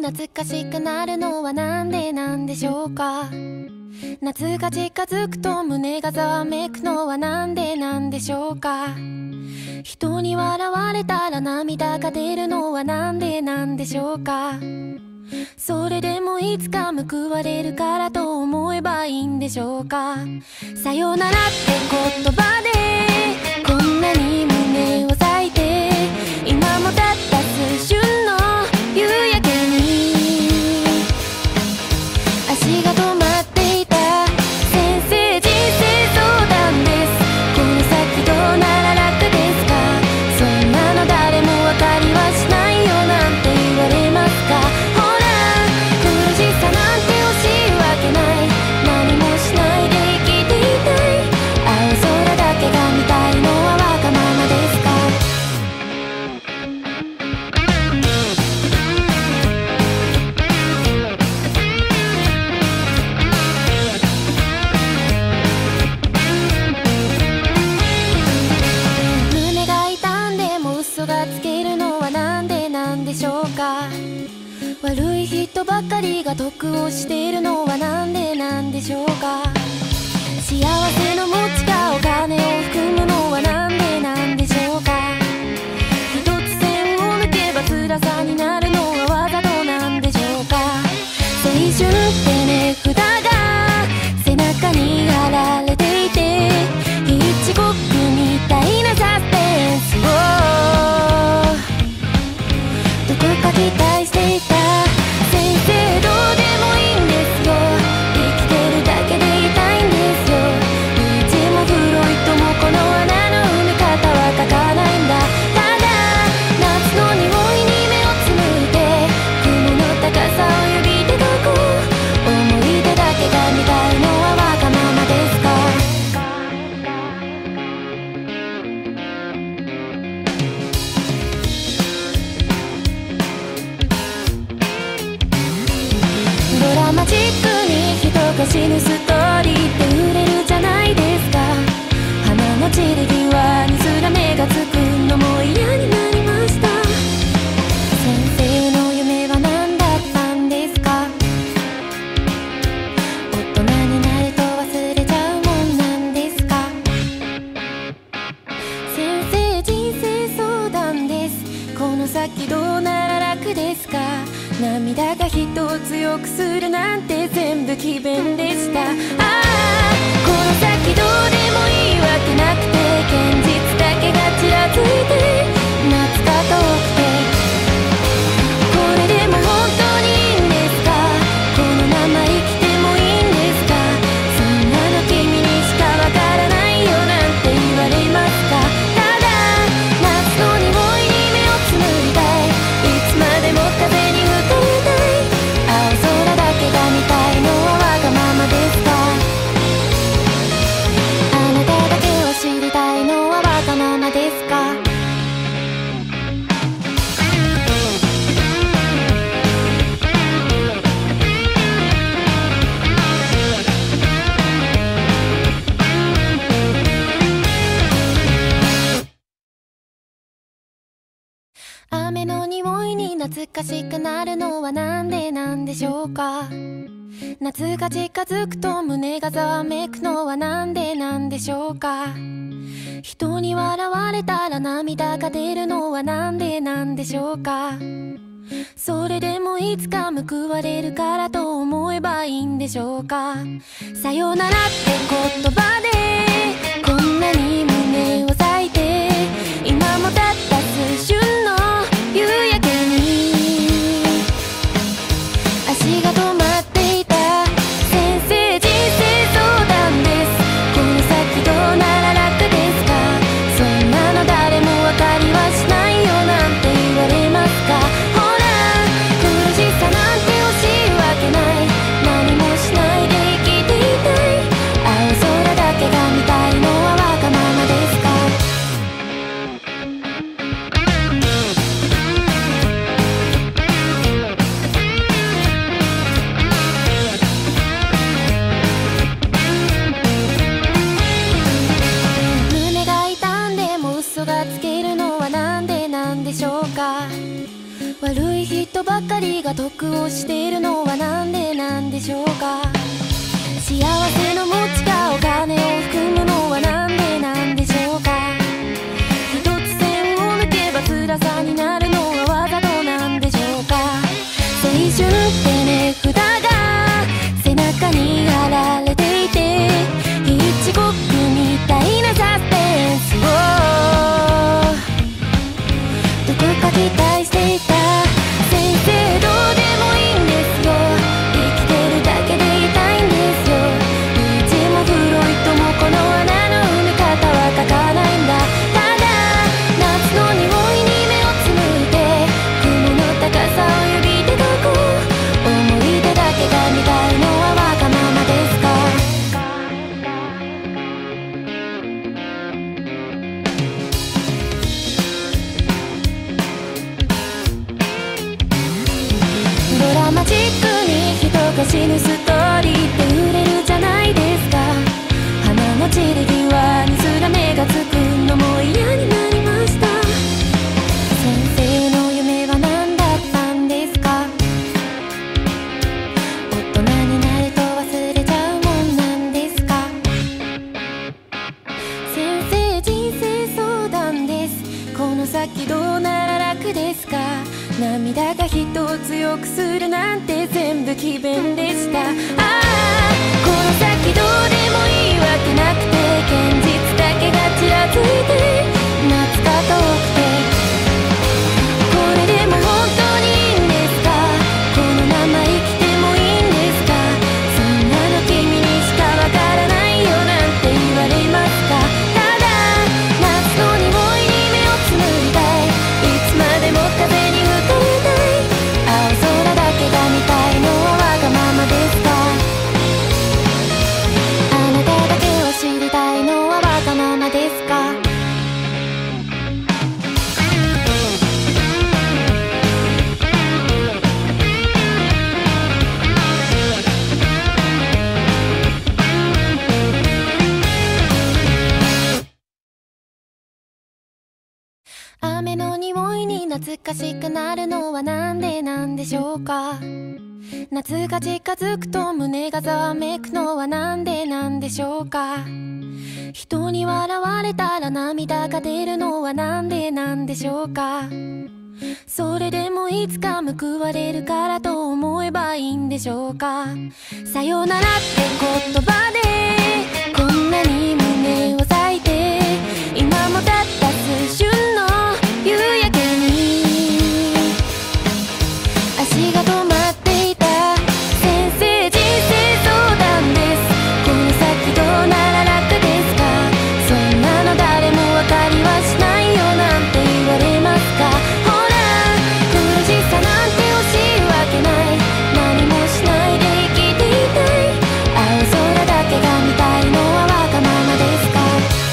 懐かしくなるのはなんでなんでしょうか。夏が近づくと胸がざわめくのはなんでなんでしょうか。人に笑われたら涙が出るのはなんでなんでしょうか。それでもいつか報われるからと思えばいいんでしょうか。さよならって言葉でこんなに胸を裂いて、今もたった数瞬の夕焼けに足が止まっていた。先生人生相談です。この先どうなら楽ですか。そんなの誰も分かりはしないよなんて言われますか。ほら苦しさなんて惜しいわけない。何もしないで生きていたい。青空だけが見たいのはわがままですか。胸が痛んでも嘘がつけるのはなんでなんでしょうか。悪い人ばかりが得をしているのはなんでなんでしょうか。幸せの持ちかお金を含むのはなんでなんでしょうか。一つ線を抜けば辛さになるのはわざとなんでしょうか。青春って値札が背中に貼られていて、ヒッチコックみたいなサスペンスをどこか期待していた。先生どうでもいいんですよ。生きてるだけでいたいんですよ。道も黒いともこの穴の埋め方は書かないんだ。ただ夏の匂いに目をつむいて雲の高さを指でどこ思い出だけが見たいのはわがままですか。ドラマチックに人が死ぬストーリーって売れるじゃないですか。花の散り際にすら目がつくのも嫌になりました。先生の夢は何だったんですか。大人になると忘れちゃうもんなんですか。先生人生相談です。この先どうなら楽ですか。涙が人を強くするなんて全部詭弁でした。ああこの先どうでもいいわけなくて、現実だけがちらついて夏が遠くて、これでも本当にいいんですか。このまま生きてもいいんですか。そんなの君にしかわからないよなんて言われますか。ただ夏の匂いに目をつむりたい。いつまでも風に吹かれたい。青空だけが見たいのはわがままですか。あなただけを知りたいのはわがままですか。雨の匂いに懐かしくなるのはなんでなんでしょうか。夏が近づくと胸がざわめくのはなんでなんでしょうか。人に笑われたら涙が出るのはなんでなんでしょうか。それでもいつか報われるからと思えばいいんでしょうか。さよならって言葉でこんなに胸を裂いて、今もたった数瞬の夕焼けに足が止まっていた。先生人生相談です。この先どうなら楽ですか。そんなの誰も分かりはしないよなんて言われますか。ほら苦しさなんて惜しいわけない。何もしないで生きていたい。青空だ人ばかりが得をしているのはなんでなんでしょうか。幸せの持ちかお金を含むのはなんでなんでしょうか。一つ線を抜けば辛さになるのはわざとなんでしょうか。青春って値札が背中に貼られていて、ヒッチコックみたいなサスペンスをどこか期待していた。先生どうでもいいんですよ、生きてるだけでいたいんですよ。ルイジもフロイトもこの穴の埋め方は書かないんだ。ただ夏の匂いに目をつむいて雲の高さを指で描こう。思い出だけが見たいのはわがままですか。ドラマチックに人が死ぬストーリーって売れるじゃないですか。花の散り際にすら目がつくのも嫌になりました。先生の夢は何だったんですか。大人になると忘れちゃうもんなんですか。先生人生相談です。この先どうなら楽ですか。涙が人を強くするなんて全部詭弁でした。ああこの先どうでもいいわけなくて、現実だけがちらついて夏が遠くて、これでも本当にいいんですか。このまま生きてもいいんですか。そんなの君にしかわからないよなんて言われますか。ただ夏の匂いに目をつむりたい、いつまでも風に吹かれたい。青空だけが見たいのはわがままですか。あなただけを知りたいのはわがままですか。雨の匂いに懐かしくなるのはなんでなんでしょうか。夏が近づくと胸がざわめくのはなんでなんでしょうか。人に笑われたら涙が出るのはなんでなんでしょうか。それでもいつか報われるからと思えばいいんでしょうか。さよならって言葉でこんなに胸を裂いて、今もたった数瞬の夕焼けに足が止まっていた。先生人生相談です。この先どうなら楽ですか。そんなの誰もわかりはしないよなんて言われますか。ほら苦しさなんて惜しいわけない、何もしないで生きていたい。青空だけが見たいのはわがままですか。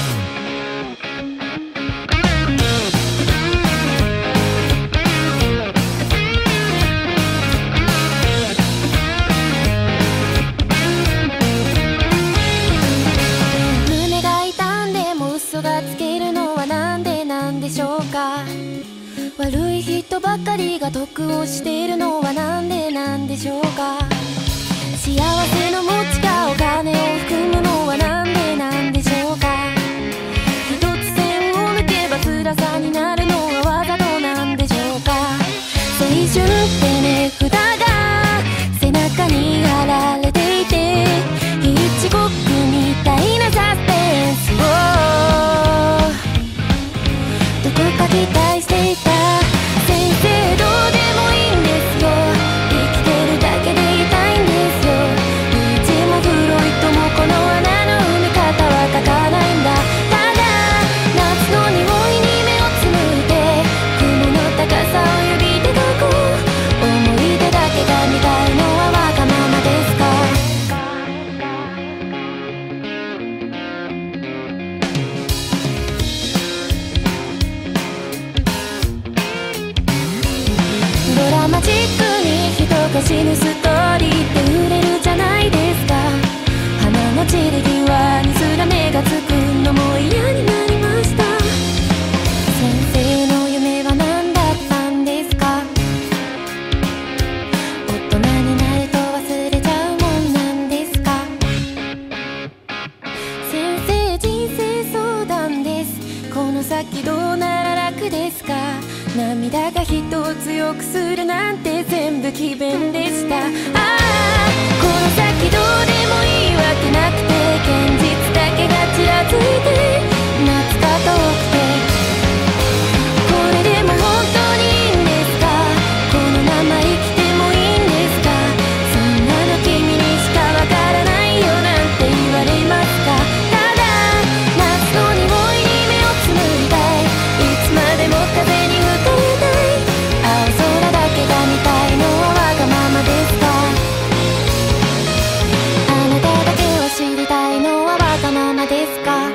胸が痛んでも嘘がつけるのはなんでなんでしょうか。悪い人ばかりが得をしているのはなんでなんでしょうか。幸せの持ちかお金を含むのはなんでなんでしょうか。一つ線を抜けば辛さになるのはわざとなんでしょうか。青春って値札が背中に貼られていて、ヒッチコックみたいなサスペンスをどこか期待していた。先生どうでもいいんですよ、生きてるだけでいたいんですよ。ルイジもフロイトもこの先どうなら楽ですか。涙が人を強くするなんて全部詭弁でした。ああ、この先どうでもいいわけなくて、現実だけがちらついて夏が遠くて、これでも本当にいいんですか。このまま生きてもいいんですか。そんなの君にしかわからないよなんて言われますか。ただ夏の匂いに目をつむりたい、いつまでも風に吹かれたい、青空だけが見たいのはわがままですか。あなただけを知りたいのはわがままですか。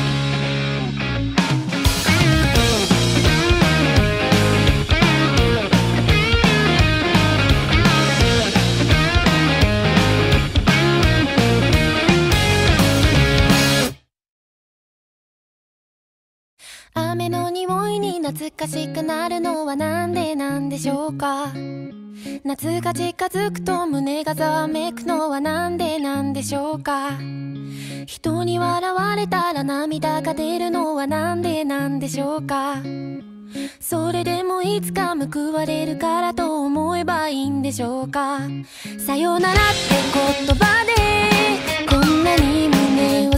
雨の匂いに懐かしくなるのはなんでなんでしょうか。夏が近づくと胸がざわめくのはなんでなんでしょうか。人に笑われたら涙が出るのはなんでなんでしょうか。それでもいつか報われるからと思えばいいんでしょうか。さよならって言葉でこんなに胸を